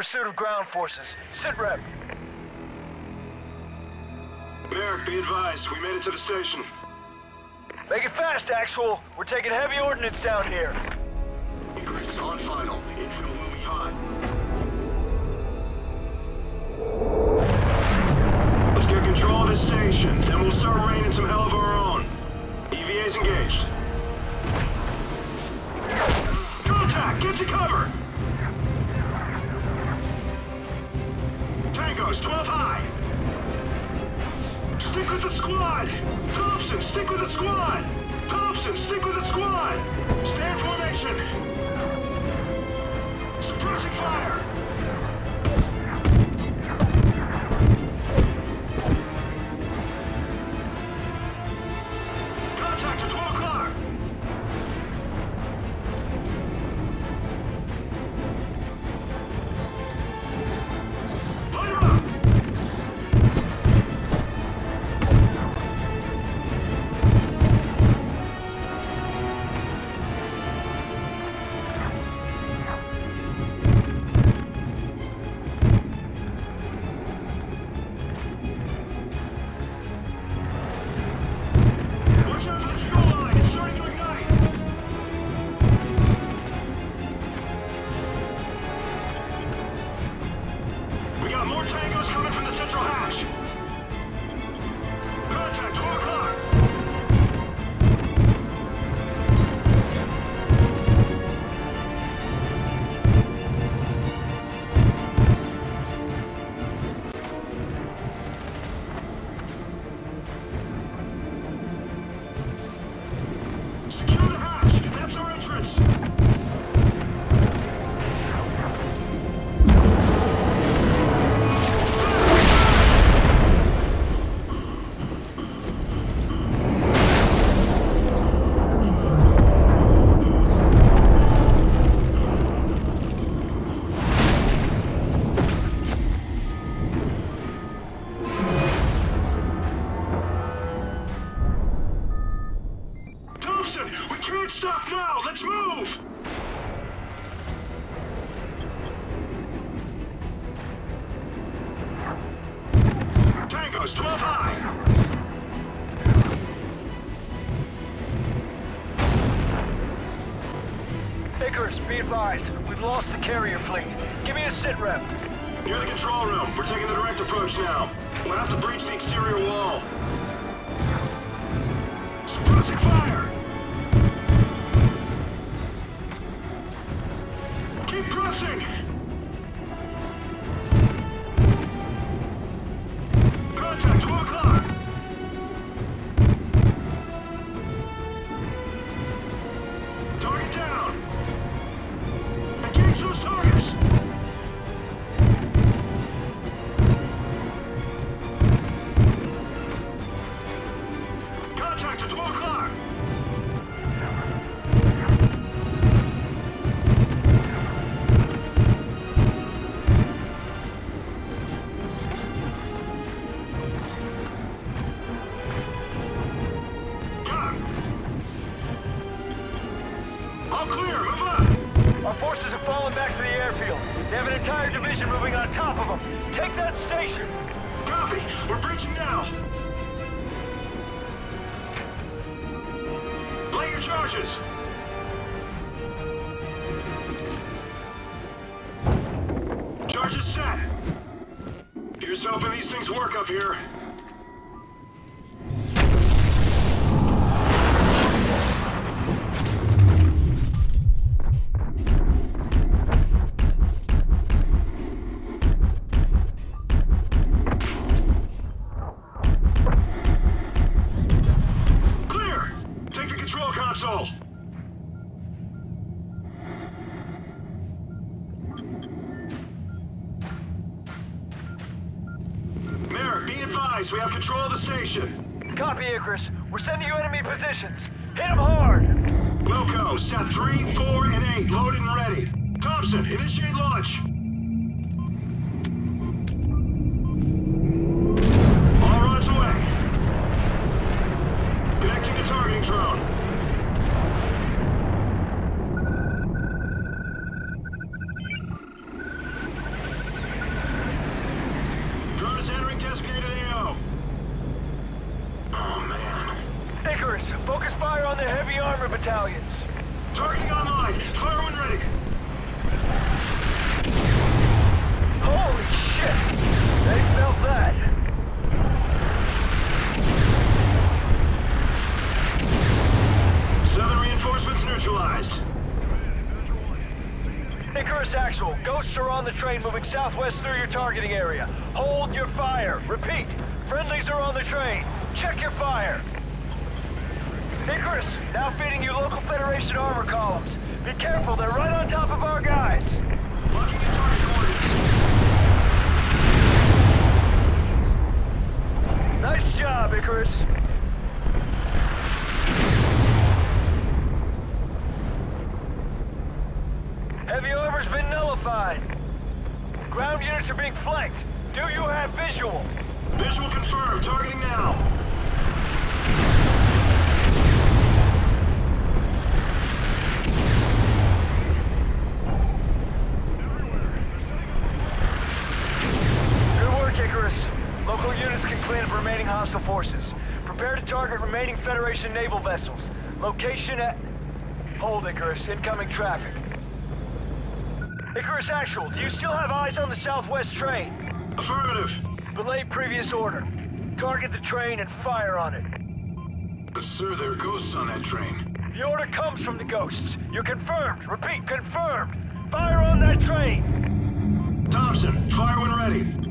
pursuit of ground forces. Sit rep. Merrick, be advised. We made it to the station. Make it fast, Axel. We're taking heavy ordnance down here. Chris, on final. Infield moving hot. Let's get control of this station, then we'll start raining some hell of our own. EVA's engaged. Contact! Get to cover! Tango's 12 high! Stick with the squad! Thompson, stick with the squad! Thompson, stick with the squad! Stay in formation! Suppressing fire! Contact at 12 o'clock! Light him up! We can't stop now! Let's move! Tango's 12 high! Icarus, be advised. We've lost the carrier fleet. Give me a sit rep. Near the control room. We're taking the direct approach now. We'll have to breach the exterior wall. Suppressing fire! Keep pressing! Contact 2 o'clock! Target down! Engage those targets! Contact at 12 o'clock! All clear, move up! Our forces have fallen back to the airfield. They have an entire division moving on top of them. Take that station! Copy! We're breaching now! Lay your charges! Charges set! Here's hoping these things work up here. Console. Merrick, be advised, we have control of the station. Copy, Icarus. We're sending you enemy positions. Hit them hard! Wilco, set 3, 4, and 8, loaded and ready. Thompson, initiate launch. All rods away. Connecting to targeting drone. fire on the heavy armor battalions. Targeting online. Fire when ready. Holy shit! They felt that. Southern reinforcements neutralized. Icarus Actual, ghosts are on the train moving southwest through your targeting area. Hold your fire. Repeat, friendlies are on the train. Check your fire. Icarus, now feeding you local Federation armor columns. Be careful, they're right on top of our guys. Locking in target coordinates. Nice job, Icarus. Heavy armor's been nullified. Ground units are being flanked. Do you have visual? Visual confirmed. Targeting now. Good work, Icarus. Local units can clean up remaining hostile forces. Prepare to target remaining Federation naval vessels. Location at... Hold, Icarus. Incoming traffic. Icarus Actual, do you still have eyes on the southwest train? Affirmative. Belay previous order. Target the train and fire on it. But sir, there are ghosts on that train. The order comes from the ghosts. You're confirmed. Repeat, confirmed. Fire on that train! Thompson, fire when ready.